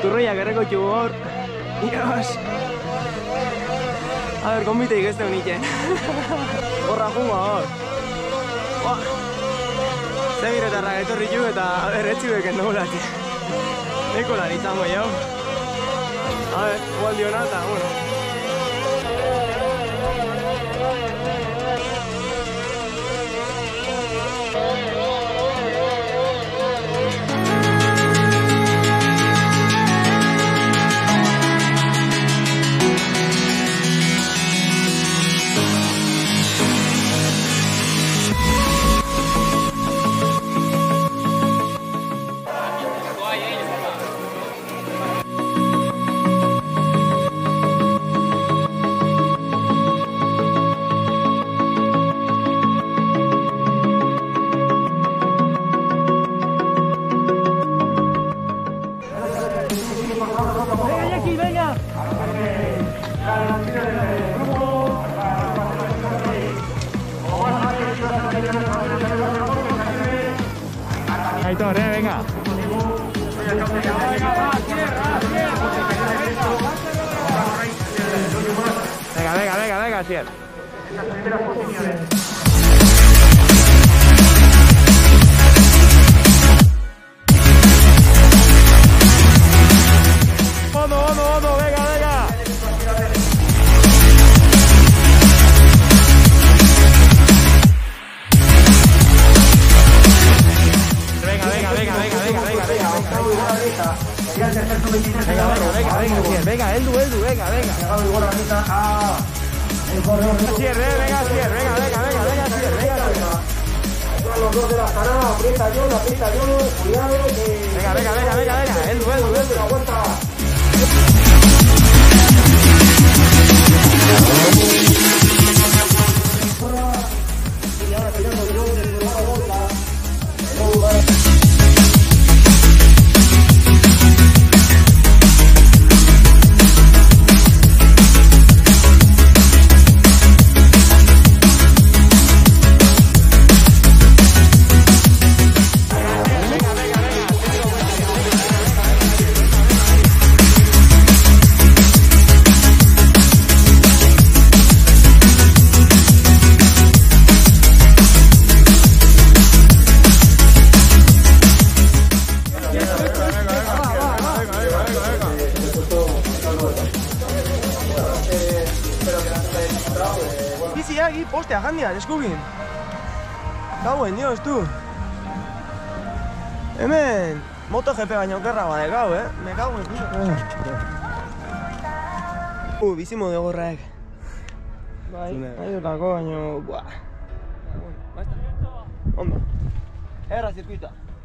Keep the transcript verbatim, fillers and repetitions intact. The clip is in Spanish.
Iturriak erreko txugu hor. Dios. A ver, konbiteik ez deu niken. Horra jungo hor. Zegiretarrak etorri txu eta berretxuek endogulati. Eko lan izango jau. A ver, igual dio nata, bueno. Aitor, eh, venga. Venga, venga, venga, venga, Sier. Vamos, vamos, vamos, venga, venga. Venga, venga, venga, venga, venga, venga, venga. Venga, venga, venga, venga, Sier, venga, Eldu, Eldu, venga, venga. Sier, venga, Sier, venga, venga, venga, venga, Sier, venga. Los dos de la parada, aprieta yo, aprieta yo, cuidado que... Venga, venga, venga, venga, venga, Eldu, Eldu, Eldu. Aguanta. Biziak hi postea jandia, eskugin. Gauen, dios, tu. Hemen, MotoGP baino okerra bade gau, eh? Me cago en piso. Uh, bizimo de gorraek. Bai, nahi dutako baino... Buah. Ondo. Erra zirkuita.